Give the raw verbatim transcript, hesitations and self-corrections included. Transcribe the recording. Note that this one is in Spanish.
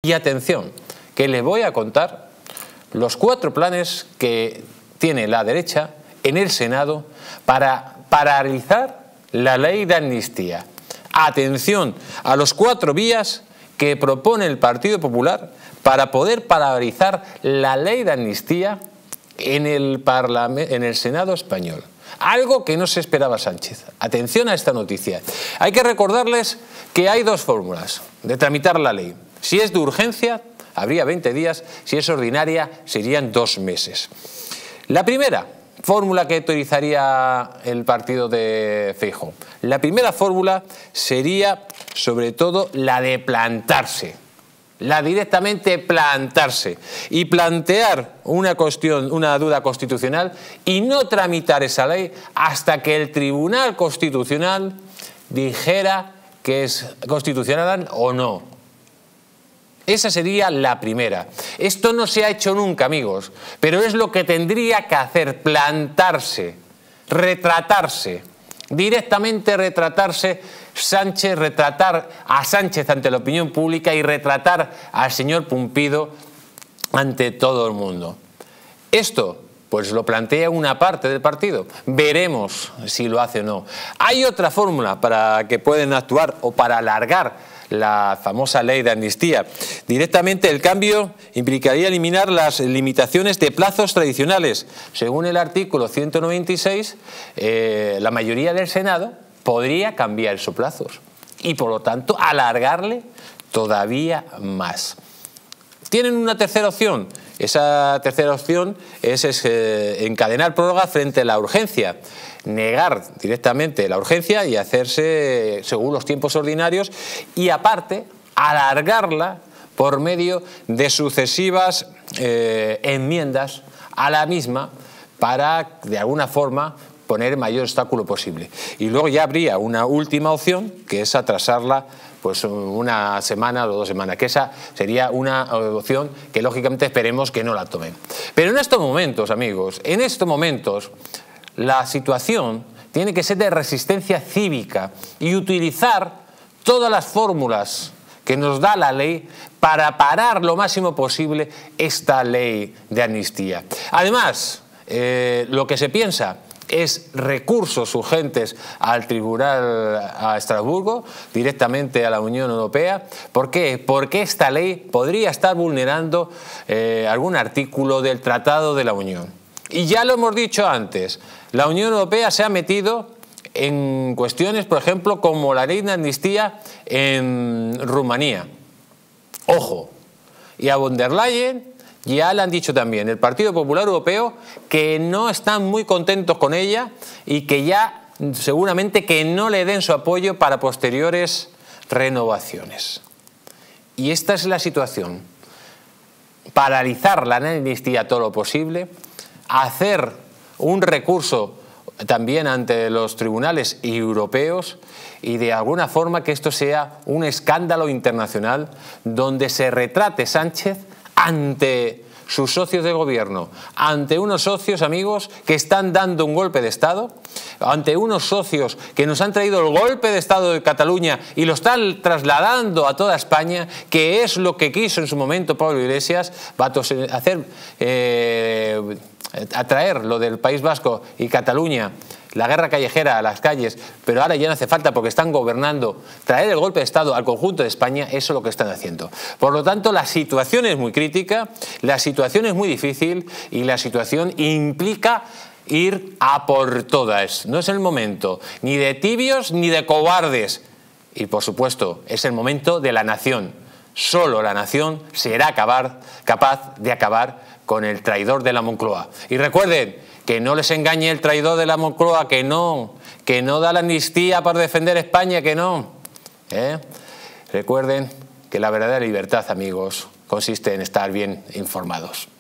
Y atención, que les voy a contar los cuatro planes que tiene la derecha en el Senado para paralizar la ley de amnistía. Atención a los cuatro vías que propone el Partido Popular para poder paralizar la ley de amnistía en el, en el Senado español. Algo que no se esperaba Sánchez. Atención a esta noticia. Hay que recordarles que hay dos fórmulas de tramitar la ley. Si es de urgencia, habría veinte días. Si es ordinaria, serían dos meses. La primera fórmula que autorizaría el partido de Feijóo. La primera fórmula sería, sobre todo, la de plantarse. La directamente plantarse y plantear una cuestión, una duda constitucional y no tramitar esa ley hasta que el Tribunal Constitucional dijera que es constitucional o no. Esa sería la primera. Esto no se ha hecho nunca, amigos, pero es lo que tendría que hacer, plantarse, retratarse, directamente retratarse Sánchez, retratar a Sánchez ante la opinión pública y retratar al señor Pumpido ante todo el mundo. Esto pues lo plantea una parte del partido. Veremos si lo hace o no. Hay otra fórmula para que pueden actuar o para alargar la famosa ley de amnistía. Directamente el cambio implicaría eliminar las limitaciones de plazos tradicionales. Según el artículo ciento noventa y seis, eh, la mayoría del Senado podría cambiar esos plazos y por lo tanto alargarle todavía más. Tienen una tercera opción. Esa tercera opción es, es eh, encadenar prórroga frente a la urgencia, negar directamente la urgencia y hacerse según los tiempos ordinarios y aparte alargarla por medio de sucesivas eh, enmiendas a la misma para de alguna forma poner el mayor obstáculo posible. Y luego ya habría una última opción que es atrasarla pues una semana o dos semanas, que esa sería una opción que lógicamente esperemos que no la tomen. Pero en estos momentos, amigos, en estos momentos la situación tiene que ser de resistencia cívica y utilizar todas las fórmulas que nos da la ley para parar lo máximo posible esta ley de amnistía. Además, eh, lo que se piensa es recursos urgentes al Tribunal a Estrasburgo, directamente a la Unión Europea. ¿Por qué? Porque esta ley podría estar vulnerando eh, algún artículo del Tratado de la Unión. Y ya lo hemos dicho antes, la Unión Europea se ha metido en cuestiones, por ejemplo, como la ley de amnistía en Rumanía. Ojo, y a von der Leyen ya le han dicho también el Partido Popular Europeo que no están muy contentos con ella y que ya seguramente que no le den su apoyo para posteriores renovaciones. Y esta es la situación. Paralizar la amnistía todo lo posible, hacer un recurso también ante los tribunales europeos y de alguna forma que esto sea un escándalo internacional donde se retrate Sánchez ante sus socios de gobierno, ante unos socios, amigos, que están dando un golpe de Estado, ante unos socios que nos han traído el golpe de Estado de Cataluña y lo están trasladando a toda España, que es lo que quiso en su momento Pablo Iglesias, va a hacer, eh, atraer lo del País Vasco y Cataluña, la guerra callejera a las calles, pero ahora ya no hace falta porque están gobernando, traer el golpe de Estado al conjunto de España, eso es lo que están haciendo. Por lo tanto, la situación es muy crítica, la situación es muy difícil y la situación implica ir a por todas. No es el momento ni de tibios ni de cobardes. Y por supuesto, es el momento de la nación. Solo la nación será acabar, capaz de acabar con el traidor de la Moncloa. Y recuerden, que no les engañe el traidor de la Moncloa, que no, que no da la amnistía para defender España, que no. ¿Eh? Recuerden que la verdadera libertad, amigos, consiste en estar bien informados.